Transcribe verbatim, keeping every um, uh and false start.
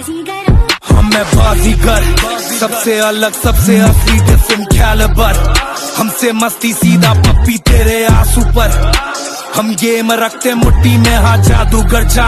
हम मैं बाजीगर, सबसे अलग सबसे असली डिफरेंट कैलिबर। हमसे मस्ती सीधा पप्पी तेरे आंसू पर। हम गेम रखते मुट्ठी में, हाँ जादूगर जा